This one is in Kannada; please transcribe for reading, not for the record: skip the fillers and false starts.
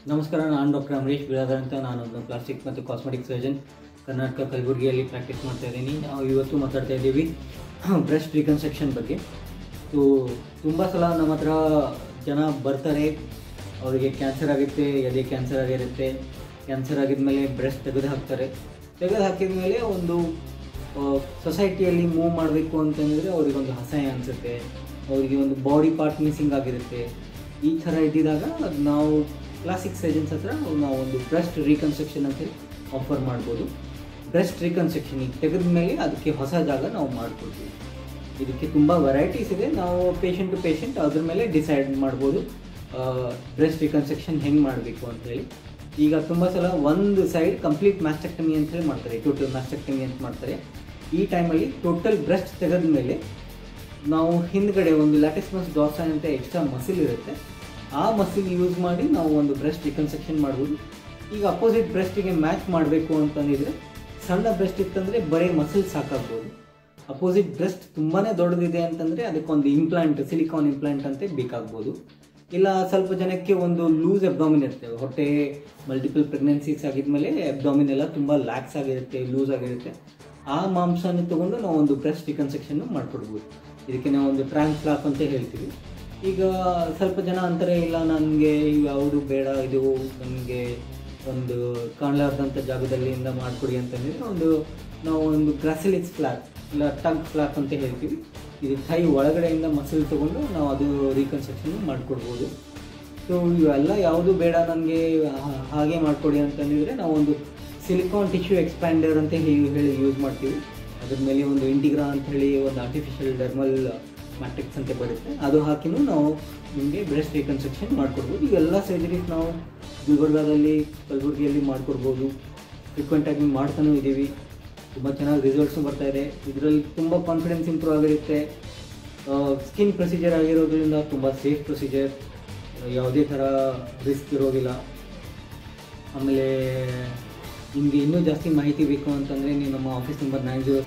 ನಮಸ್ಕಾರ, ನಾನು ಡಾಕ್ಟರ್ ಅಮರೀಶ್ ಬಿರಾದರ್ ಅಂತ. ನಾನೊಬ್ಬ ಪ್ಲಾಸ್ಟಿಕ್ ಮತ್ತು ಕಾಸ್ಮೆಟಿಕ್ ಸರ್ಜನ್ ಕರ್ನಾಟಕ ಕಲಬುರಗಿಯಲ್ಲಿ ಪ್ರಾಕ್ಟೀಸ್ ಮಾಡ್ತಾ ಇದ್ದೀನಿ. ನಾವು ಇವತ್ತು ಮಾತಾಡ್ತಾ ಇದ್ದೀವಿ ಬ್ರೆಸ್ಟ್ ರಿಕನ್ಸ್ಟ್ರಕ್ಷನ್ ಬಗ್ಗೆ. ತುಂಬ ಸಲ ನಮ್ಮ ಹತ್ರ ಜನ ಬರ್ತಾರೆ, ಅವರಿಗೆ ಕ್ಯಾನ್ಸರ್ ಆಗುತ್ತೆ, ಎದೆ ಕ್ಯಾನ್ಸರ್ ಆಗಿರುತ್ತೆ. ಕ್ಯಾನ್ಸರ್ ಆಗಿದ್ಮೇಲೆ ಬ್ರೆಸ್ಟ್ ತೆಗೆದು ಹಾಕ್ತಾರೆ. ತೆಗೆದು ಹಾಕಿದ ಮೇಲೆ ಒಂದು ಸೊಸೈಟಿಯಲ್ಲಿ ಮೂವ್ ಮಾಡಬೇಕು ಅಂತಂದರೆ ಅವರಿಗೊಂದು ಅಸಹ್ಯ ಅನಿಸುತ್ತೆ, ಅವರಿಗೆ ಒಂದು ಬಾಡಿ ಪಾರ್ಟ್ ಮಿಸ್ಸಿಂಗ್ ಆಗಿರುತ್ತೆ. ಈ ಥರ ಇದ್ದಿದ್ದಾಗ ನಾವು ಪ್ಲಾಸ್ಟಿಕ್ ಸರ್ಜನ್ಸ್ ಹತ್ರ ನಾವು ಒಂದು ಬ್ರೆಸ್ಟ್ ರೀಕನ್ಸ್ಟ್ರಕ್ಷನ್ ಅಂತೇಳಿ ಆಫರ್ ಮಾಡ್ಬೋದು. ಬ್ರೆಸ್ಟ್ ರೀಕನ್ಸ್ಟ್ರಕ್ಷನ್ ತೆಗೆದ ಮೇಲೆ ಅದಕ್ಕೆ ಹೊಸ ಜಾಗ ನಾವು ಮಾಡಿಕೊಡ್ತೀವಿ. ಇದಕ್ಕೆ ತುಂಬ ವೆರೈಟೀಸ್ ಇದೆ. ನಾವು ಪೇಷಂಟ್ ಟು ಪೇಷಂಟ್ ಅದ್ರ ಮೇಲೆ ಡಿಸೈಡ್ ಮಾಡ್ಬೋದು ಬ್ರೆಸ್ಟ್ ರಿಕನ್ಸ್ಟ್ರಕ್ಷನ್ ಹೆಂಗೆ ಮಾಡಬೇಕು ಅಂತೇಳಿ. ಈಗ ತುಂಬ ಸಲ ಒಂದು ಸೈಡ್ ಕಂಪ್ಲೀಟ್ ಮ್ಯಾಸ್ಟೆಕ್ಟಮಿ ಅಂತೇಳಿ ಮಾಡ್ತಾರೆ, ಟೋಟಲ್ ಮ್ಯಾಸ್ಟೆಕ್ಟಮಿ ಅಂತ ಮಾಡ್ತಾರೆ. ಈ ಟೈಮಲ್ಲಿ ಟೋಟಲ್ ಬ್ರೆಸ್ಟ್ ತೆಗೆದ ಮೇಲೆ ನಾವು ಹಿಂದ್ಗಡೆ ಒಂದು ಲ್ಯಾಟಿಸ್ಮಸ್ ಡಾರ್ಸೈ ಅಂತ ಎಕ್ಸ್ಟ್ರಾ ಮಸಿಲ್ ಇರುತ್ತೆ, ಆ ಮಸಿಲ್ ಯೂಸ್ ಮಾಡಿ ನಾವು ಒಂದು ಬ್ರೆಸ್ಟ್ ರಿಕನ್ಸ್ಟ್ರಕ್ಷನ್ ಮಾಡ್ಬೋದು. ಈಗ ಅಪೋಸಿಟ್ ಬ್ರೆಸ್ಟಿಗೆ ಮ್ಯಾಚ್ ಮಾಡಬೇಕು ಅಂತಂದಿದ್ರೆ ಸಣ್ಣ ಬ್ರೆಸ್ಟ್ ಇತ್ತಂದರೆ ಬರೀ ಮಸಿಲ್ ಸಾಕಾಗ್ಬೋದು. ಅಪೋಸಿಟ್ ಬ್ರೆಸ್ಟ್ ತುಂಬಾ ದೊಡ್ಡದಿದೆ ಅಂತಂದರೆ ಅದಕ್ಕೊಂದು ಇಂಪ್ಲಾಂಟ್, ಸಿಲಿಕಾನ್ ಇಂಪ್ಲಾಂಟ್ ಅಂತ ಬೇಕಾಗ್ಬೋದು. ಇಲ್ಲ ಸ್ವಲ್ಪ ಜನಕ್ಕೆ ಒಂದು ಲೂಸ್ ಅಬ್ಡಾಮಿನ್ ಇರುತ್ತೆ, ಹೊಟ್ಟೆ ಮಲ್ಟಿಪಲ್ ಪ್ರೆಗ್ನೆನ್ಸೀಸ್ ಆಗಿದ್ಮೇಲೆ ಅಬ್ಡಾಮಿನ್ ಎಲ್ಲ ತುಂಬ ಲ್ಯಾಕ್ಸ್ ಆಗಿರುತ್ತೆ, ಲೂಸ್ ಆಗಿರುತ್ತೆ. ಆ ಮಾಂಸನ ತೊಗೊಂಡು ನಾವು ಒಂದು ಬ್ರೆಸ್ಟ್ ರಿಕನ್ಸ್ಟ್ರಕ್ಷನ್ ಮಾಡಿಕೊಡ್ಬೋದು. ಇದಕ್ಕೆ ನಾವು ಒಂದು ಟ್ರಾನ್ಸ್ಫ್ಲಾಪ್ ಅಂತ ಹೇಳ್ತೀವಿ. ಈಗ ಸ್ವಲ್ಪ ಜನ ಅಂತಾರೆ, ಇಲ್ಲ ನನಗೆ ಯಾವುದು ಬೇಡ, ಇದು ನನಗೆ ಒಂದು ಕಾಣಲಾರ್ದಂಥ ಜಾಗದಲ್ಲಿಂದ ಮಾಡಿಕೊಡಿ ಅಂತಂದರೆ ನಾವು ಒಂದು ಗ್ರಾಸಿಲಿಕ್ಸ್ ಫ್ಲಾಪ್ ಇಲ್ಲ ಟಗ್ ಫ್ಲಾಪ್ ಅಂತ ಹೇಳ್ತೀವಿ. ಇದು ಥೈ ಒಳಗಡೆಯಿಂದ ಮಸಲ್ ತೊಗೊಂಡು ನಾವು ಅದು ರೀಕನ್ಸ್ಟ್ರಕ್ಷನ್ ಮಾಡಿಕೊಡ್ಬೋದು. ಸೊ ಇವೆಲ್ಲ ಯಾವುದು ಬೇಡ ನನಗೆ ಹಾಗೆ ಮಾಡಿಕೊಡಿ ಅಂತಂದಿದ್ರೆ ನಾವು ಒಂದು ಸಿಲಿಕಾನ್ ಟಿಶ್ಯೂ ಎಕ್ಸ್ಪ್ಯಾಂಡರ್ ಅಂತ ಹೇಳಿ ಯೂಸ್ ಮಾಡ್ತೀವಿ. ಅದ್ರ ಮೇಲೆ ಒಂದು ಇಂಟಿಗ್ರಾ ಅಂತ ಹೇಳಿ ಒಂದು ಆರ್ಟಿಫಿಷಿಯಲ್ ಡರ್ಮಲ್ ಮ್ಯಾಟ್ರಿಕ್ಸ್ ಅಂತ ಬರುತ್ತೆ, ಅದು ಹಾಕಿನೂ ನಾವು ನಿಮಗೆ ಬ್ರೆಸ್ಟ್ ರಿಕನ್ಸ್ಟ್ರಕ್ಷನ್ ಮಾಡಿಕೊಡ್ಬೋದು. ಇವೆಲ್ಲ ಸರ್ಜರೀಸ್ ನಾವು ಗುಲ್ಬರ್ಗಾದಲ್ಲಿ, ಕಲಬುರಗಿಯಲ್ಲಿ ಮಾಡಿಕೊಡ್ಬೋದು. ಫ್ರೀಕ್ವೆಂಟಾಗಿ ಮಾಡ್ತಾನೂ ಇದ್ದೀವಿ, ತುಂಬ ಚೆನ್ನಾಗಿ ರಿಸಲ್ಟ್ಸು ಬರ್ತಾಯಿದೆ. ಇದರಲ್ಲಿ ತುಂಬ ಕಾನ್ಫಿಡೆನ್ಸ್ ಇಂಪ್ರೂವ್ ಆಗಿರುತ್ತೆ. ಸ್ಕಿನ್ ಪ್ರೊಸೀಜರ್ ಆಗಿರೋದ್ರಿಂದ ತುಂಬ ಸೇಫ್ ಪ್ರೊಸೀಜರ್, ಯಾವುದೇ ಥರ ರಿಸ್ಕ್ ಇರೋದಿಲ್ಲ. ಆಮೇಲೆ ನಿಮಗೆ ಇನ್ನೂ ಜಾಸ್ತಿ ಮಾಹಿತಿ ಬೇಕು ಅಂತಂದರೆ ನೀವು ನಮ್ಮ ಆಫೀಸ್ ನಂಬರ್ 90